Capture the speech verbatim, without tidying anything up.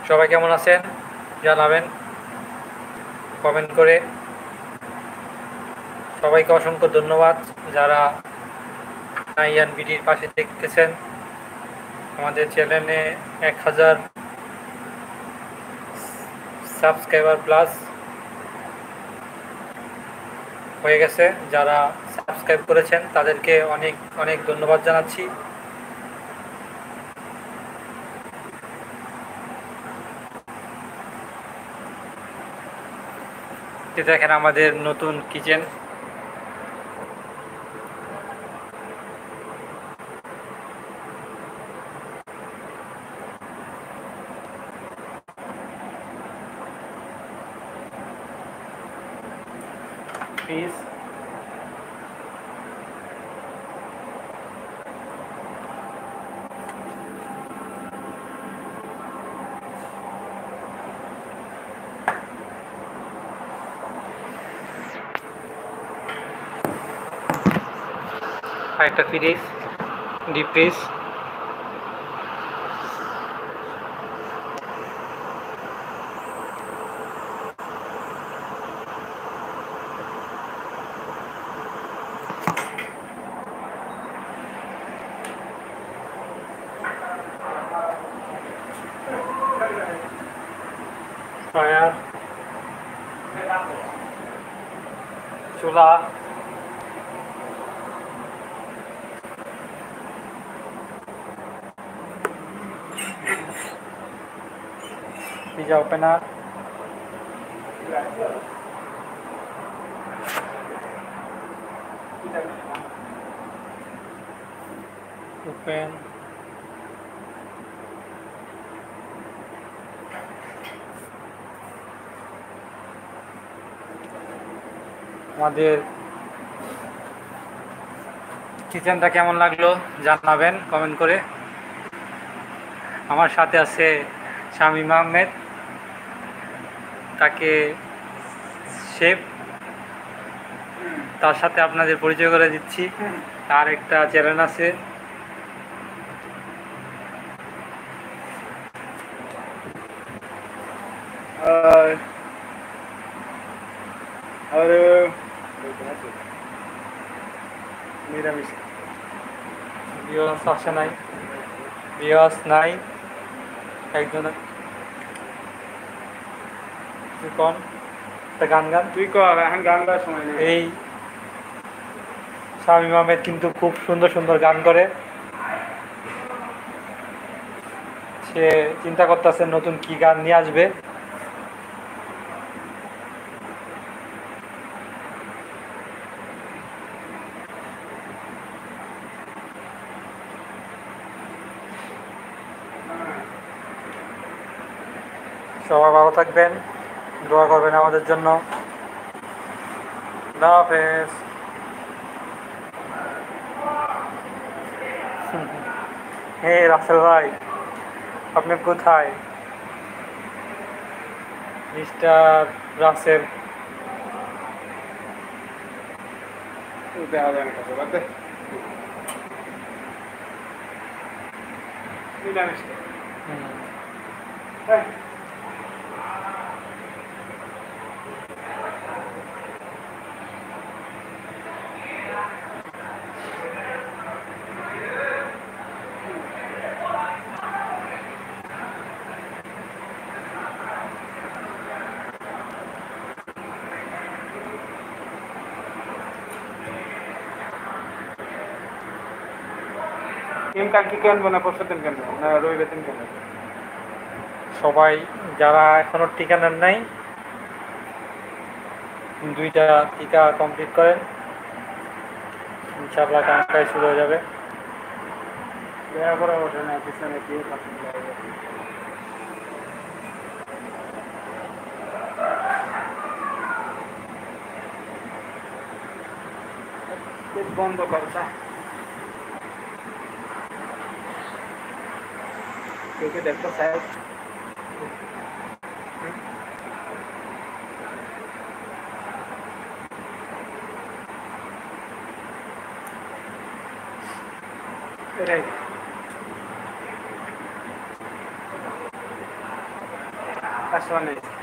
সবাই কেমন আছেন জানাবেন কমেন্ট করে। সবাইকে অসংখ্য ধন্যবাদ যারা নাইয়ান বিডির পাশে দেখতেছেন। আমাদের চ্যানেলে এক হাজার সাবস্ক্রাইবার প্লাস হয়ে গেছে। যারা সাবস্ক্রাইব করেছেন তাদেরকে অনেক অনেক ধন্যবাদ জানাচ্ছি। দেখেন আমাদের নতুন কিচেন। ফ্রিজ, একটা ফ্রিজ, ডিপ ফ্রিজ, ফায়ার, চুলা, পিজা ওপেনার, ওপেন, আমাদের কিচেনটা কেমন লাগলো জানাবেন কমেন্ট করে। আমার সাথে আছে শামীম আহমেদ, তাকে শেফ, তার সাথে আপনাদের পরিচয় করে দিচ্ছি। তার একটা চ্যানেল আছে, আর নিরামিষ বিয়স আসে নাই, বিয়স নাই একজন। তুই কন একটা গান গান, তুই কর, এখন গান গাওয়ার সময় নেই। এই শামীম আহমেদ কিন্তু খুব সুন্দর সুন্দর গান করে। সে চিন্তা করতেছে নতুন কি গান নিয়ে আসবে। সবাই ভালো থাকবেন, দোয়া করবেন আমাদের জন্য। আল্লাহ হাফেজ। হে রাসেল ভাই, আপনি কোথায়? মিস্টার রাসেল দেখা যায় না কাছে, বাদ দে। নিরামিষ হ্যাঁ। টিম কালকে কেন না পরশু দিন কেন না রবিবার দিন কেন? সবাই যারা এখনো টিকা নেন নাই, দুইটা টিকা কমপ্লিট করেন, ইনশাআল্লাহ কাজটাই শুরু হয়ে যাবে। দেখা করা ওঠে না পিছনে কি পছন্দ বন্ধ করছা কে দেখো সাহেব এটাই কাস্টমার নেই